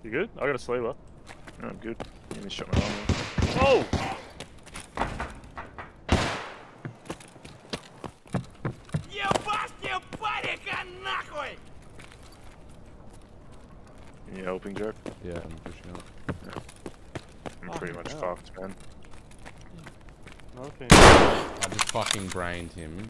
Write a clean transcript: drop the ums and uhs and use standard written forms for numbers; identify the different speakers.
Speaker 1: You good? I got a sleeper. No, I'm good. You only shot my arm. Oh! You helping, Joe?
Speaker 2: Yeah, I'm pushing up.
Speaker 1: Yeah. I'm pretty much fucked, man.
Speaker 3: Okay.
Speaker 2: I just fucking brained him.